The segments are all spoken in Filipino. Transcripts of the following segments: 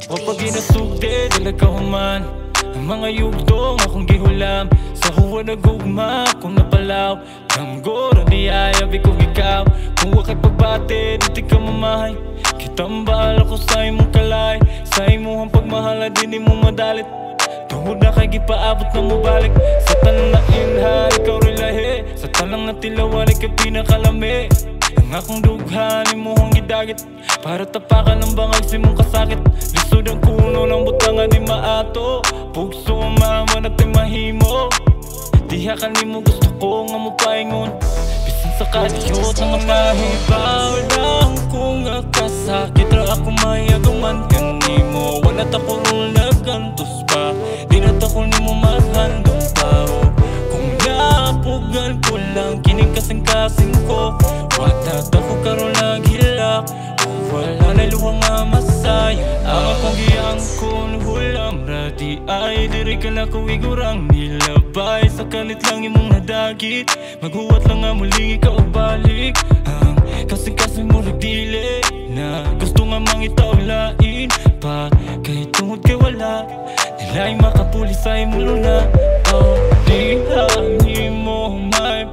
Kapag inasugde, dalaga human ang mga yugtong akong gihulam. Sa huwa nagugma, kung napalaw Tanggoro di ayabi kong ikaw. Kung wakay pagbate, di ka mamahay. Kitambal ako sa imong kalay. Sa imong pagmahala, di mo madalit. Tuhod na kay gipaabot na mo balik. Sa tanang na inha, ikaw rin lahi. Sa tanang na tilawan, ikaw pinakalami. Ang akong dughan, imuhang gidagit. Para tapakan ng bangag si mong kasakit. Lisod ang kuno ng butanga di maato. Pugso ang mama na timahimo. Diha ka ni mo gusto ko nga mo paingon. Bisan sa kadiyot ng mahibaw lang kung akasakit ra ako mayagaman kanimo. Wala ta ko rul nagantos pa. Di na ta ko nimo maghandong tao. Kung napugan ko lang kining kasing-kasing ko. Wala ta ko karon naghilak. Wala na luwang nga masaya. Ang akong giangkon hulam ra di ay diri ka na kuwigurang nilabay. Sa kalit lang imong nadagit. Maghuwat lang nga muling ikaw balik. Ang kasing-kasing mo nagdili na gusto nga mangitaw lain pa. Kahit tungod kay wala nila'y makapuli sa imong luna. Oh, di hangin mo may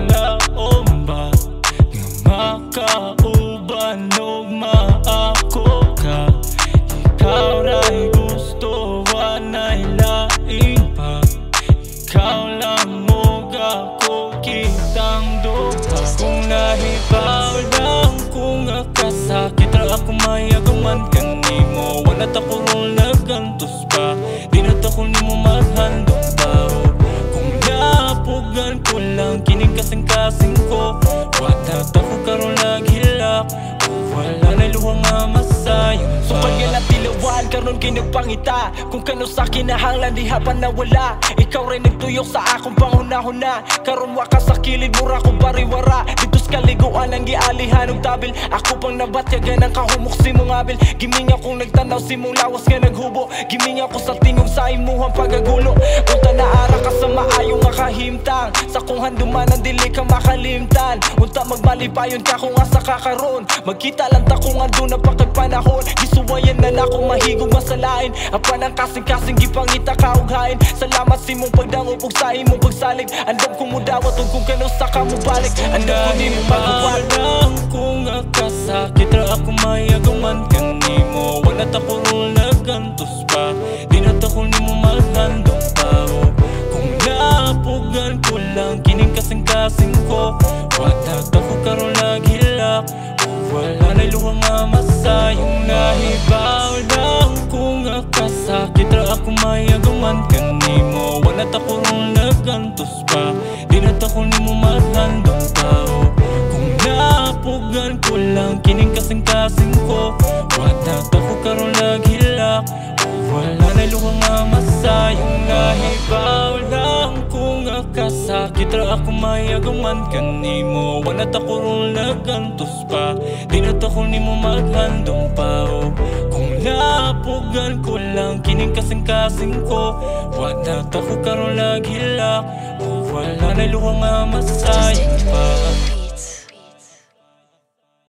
palaom ba nga makauban o maako ka. Ikaw ra'y gusto wana'y lain pa. Ikaw lang mo ako kitang duha. Kung nahibaw lang kung akasakit ra ako mayagaman kanimo. Wala ta ko rul nagantos pa. Di na ta ko nimo maghandong tao. Kung napugan ko lang kining kasing-kasing ko. Wala ta ko karon naghilak. Wala na luwang nga masaya. So kanya na tilawan karon kay nagpangita. Kung kano sa kinahanglan di hapan nawala. Ikaw rin nagtuyok sa akong panghuna-huna. Karon wa ka sa kilid mura ko bariwara. Dito sa kaliguan ang gialihan og tabil. Ako pang nabatyagan ang kahumok si mong abil. Giminga kong nagtanaw si mong lawas nga naghubo. Giminga ko sa tingog sa imuhang pagagulo. Unta naara ka sa maayong makahimtang. Sa kung handuman ang dili ka makalimtan. Unta magmalipayon ka kung asa ka karon. Magkita lang ta kung ando na pakagpanahon. Gisuwayan na na kung mahigog masalain. Apan ang kasing-kasing gipangita kaughain. Salamat si mong pagdangop ug sa imong pagsalig. Andam kong mudawat ug kung kano sa ka mo balik. Andam ko di mo magawal lang kung akasakit ra ako mayagaman kanimo. Wala ta ko rul nagantos pa. Di na ta ko nimo maghandong tao. Kung napugan ko lang kining kasing-kasing ko. Wala ta ko karon naghilak. Wala na luwang nga masayang nahibaw lang kung akasakit ra ako mayagaman kanimo. Wala ta ko rul nagantos pa. Di na ta ko nimo maghandong tao. Kung napugan ko lang kining kasing-kasing ko. Wala ta ko karon naghilak. Wala na luwang nga masayang nahibaw lang kung akasakit ra ako mayagaman kanimo. Wala ta ko rul nagantos pa. Di na ta ko nimo maghandong pao. Kung napugan ko lang kining kasing-kasing ko. Wala ta ko karon naghilak. Wala na luwang nga masayang pa.